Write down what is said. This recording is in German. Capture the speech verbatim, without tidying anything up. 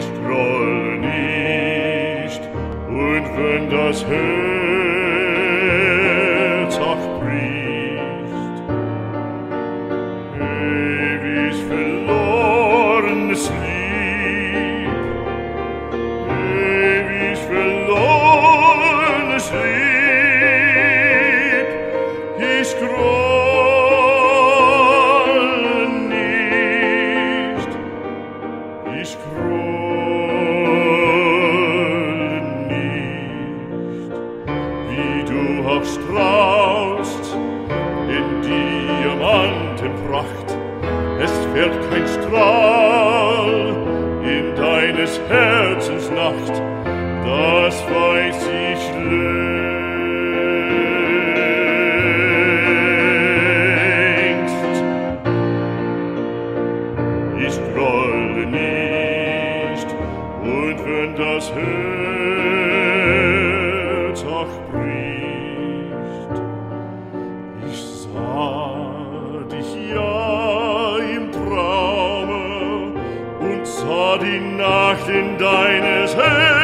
ich groll nicht, und wenn das Herz auch bricht, ewig verlorenes Lieb, ewig verlorenes Lieb, ich groll nicht, ich groll nicht, wie du auch strahlst in Diamantenpracht, es fährt kein Strahl in deines Herzens Nacht, das weiß ich längst. Ich groll nicht, und wenn das Herz auch bricht, ich sah dich ja im Traume und sah die Nacht in deines Herz